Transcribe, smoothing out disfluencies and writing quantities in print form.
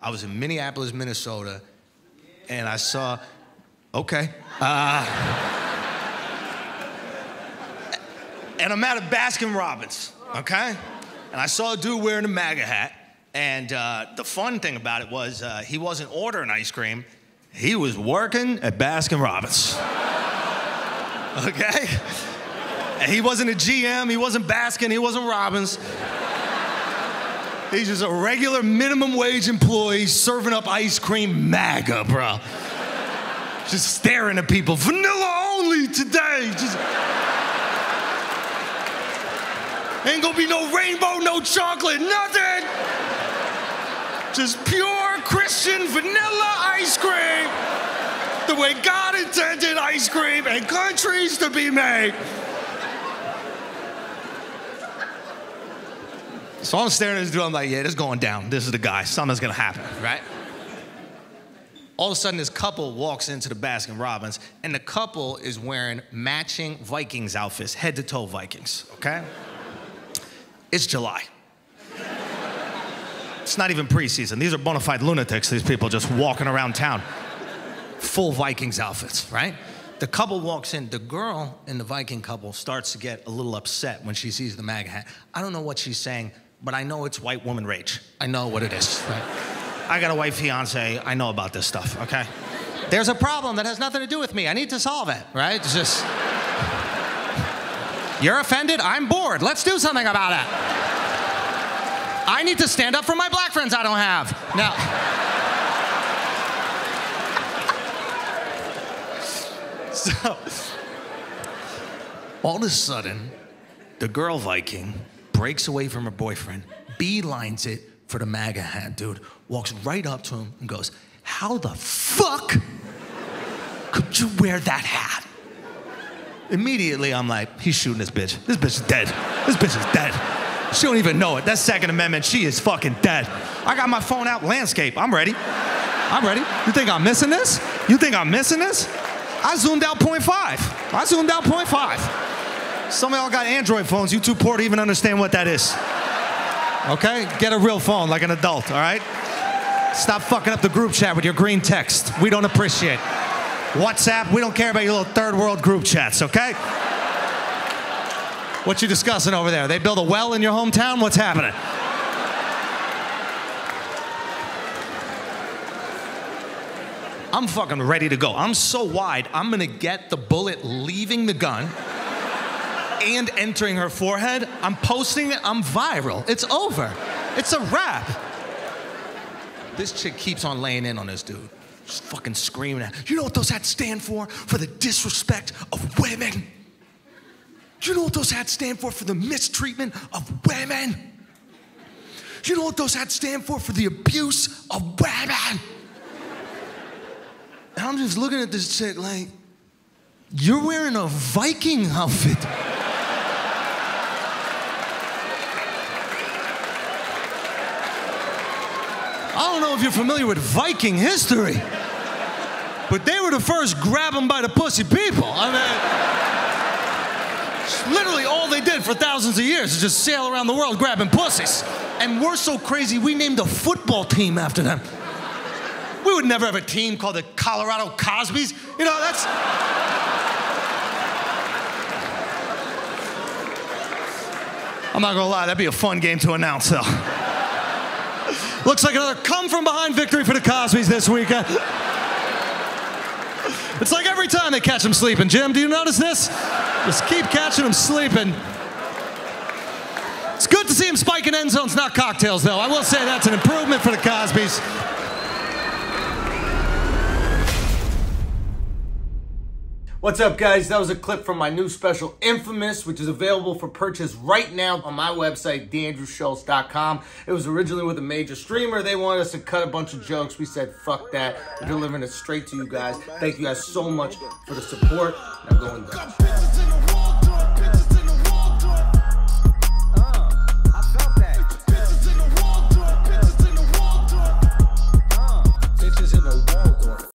I was in Minneapolis, Minnesota, and I saw, okay. And I'm at a Baskin-Robbins, okay? And I saw a dude wearing a MAGA hat, and the fun thing about it was he wasn't ordering ice cream, he was working at Baskin-Robbins, okay? And he wasn't a GM, he wasn't Baskin, he wasn't Robbins. He's just a regular minimum wage employee serving up ice cream, MAGA, bro. Just staring at people, vanilla only today. Just... Ain't gonna be no rainbow, no chocolate, nothing. Just pure Christian vanilla ice cream. The way God intended ice cream and countries to be made. So I'm staring at this dude, I'm like, yeah, this is going down. This is the guy, something's gonna happen, right? All of a sudden, this couple walks into the Baskin-Robbins, and the couple is wearing matching Vikings outfits, head to toe Vikings, okay? It's July. It's not even preseason. These are bona fide lunatics, these people just walking around town. Full Vikings outfits, right? The couple walks in. The girl in the Viking couple starts to get a little upset when she sees the MAGA hat. I don't know what she's saying, but I know it's white woman rage. I know what it is, right? I got a white fiance. I know about this stuff, okay? There's a problem that has nothing to do with me. I need to solve it, right? It's just... You're offended? I'm bored. Let's do something about it. I need to stand up for my black friends I don't have. Now, so, all of a sudden, the girl Viking breaks away from her boyfriend, beelines it for the MAGA hat dude, walks right up to him and goes, how the fuck could you wear that hat? Immediately, I'm like, he's shooting this bitch. This bitch is dead. This bitch is dead. She don't even know it. That's Second Amendment. She is fucking dead. I got my phone out, landscape. I'm ready. I'm ready. You think I'm missing this? You think I'm missing this? I zoomed out 0.5. I zoomed out 0.5. Some of y'all got Android phones. You too poor to even understand what that is. Okay? Get a real phone like an adult, all right? Stop fucking up the group chat with your green text. We don't appreciate. WhatsApp, we don't care about your little third world group chats, okay? What you discussing over there? They build a well in your hometown? What's happening? I'm fucking ready to go. I'm so wide, I'm gonna get the bullet leaving the gun and entering her forehead. I'm posting it, I'm viral. It's over. It's a wrap. This chick keeps on laying in on this dude. Just fucking screaming at, you know what those hats stand for? For the disrespect of women. Do you know what those hats stand for? For the mistreatment of women. Do you know what those hats stand for? For the abuse of women. And I'm just looking at this chick like, you're wearing a Viking outfit. I don't know if you're familiar with Viking history, but they were the first grab them by the pussy people. I mean, literally all they did for thousands of years is just sail around the world grabbing pussies. And we're so crazy, we named a football team after them. We would never have a team called the Colorado Cosbys. You know, that's... I'm not gonna lie, that'd be a fun game to announce, though. Looks like another come-from-behind victory for the Cosbys this weekend. It's like every time they catch them sleeping. Jim, do you notice this? Just keep catching them sleeping. It's good to see him spiking end zones, not cocktails, though. I will say that's an improvement for the Cosbys. What's up, guys? That was a clip from my new special, Infamous, which is available for purchase right now on my website, DeAndrewSchultz.com. It was originally with a major streamer. They wanted us to cut a bunch of jokes. We said, fuck that. We're delivering it straight to you guys. Thank you guys so much for the support. Now go and